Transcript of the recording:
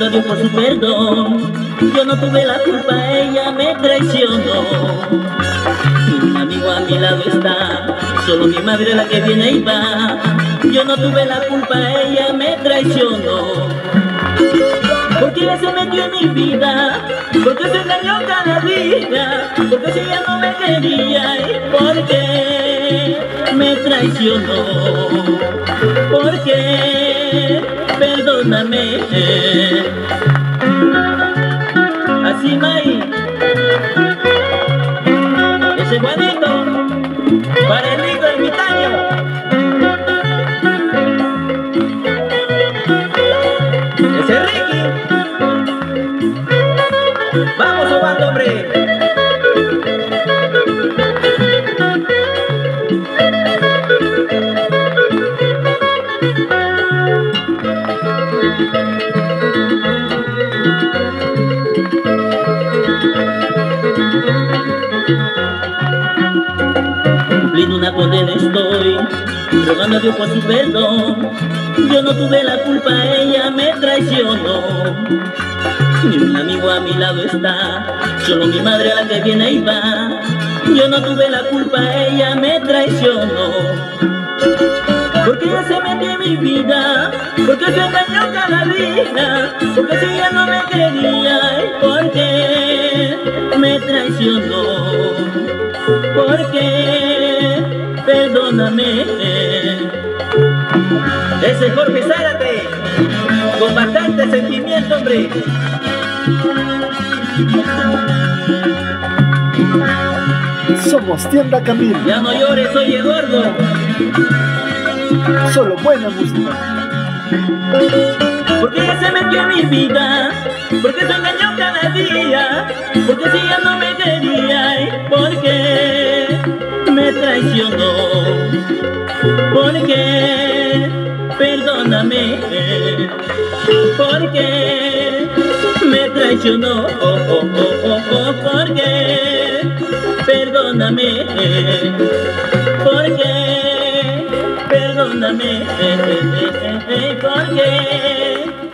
rogando a Dios por su perdón. Yo no tuve la culpa, ella me traicionó. Un amigo a mi lado está, solo mi madre la que viene y va. Yo no tuve la culpa, ella me traicionó. Porque ella se metió en mi vida, porque se engañó cada día, porque si ella no me quería y porque me traicionó. Porque, perdóname. Así, May, ese Juanito, para el rico ermitaño. Ese Ricky. Vamos, Obando, hombre. Cumpliendo una condena estoy, rogando a Dios por su perdón. Yo no tuve la culpa, ella me traicionó. Ni un amigo a mi lado está, solo mi madre la que viene y va. Yo no tuve la culpa, ella me traicionó. Porque ella se metió en mi vida, porque se engañó cada día, porque si ella no me quería y porque me traicionó. Porque, perdóname. Ese es Jorge Zárate, con bastante sentimiento, hombre. Somos Tienda Camil. Ya no llores, oye gordo. Solo buena música. Porque ella se metió en mi vida, porque se engañó cada día, porque si ella no me quería y porque me traicionó. Porque, perdóname, porque me traicionó. Porque, perdóname, porque, perdóname, porque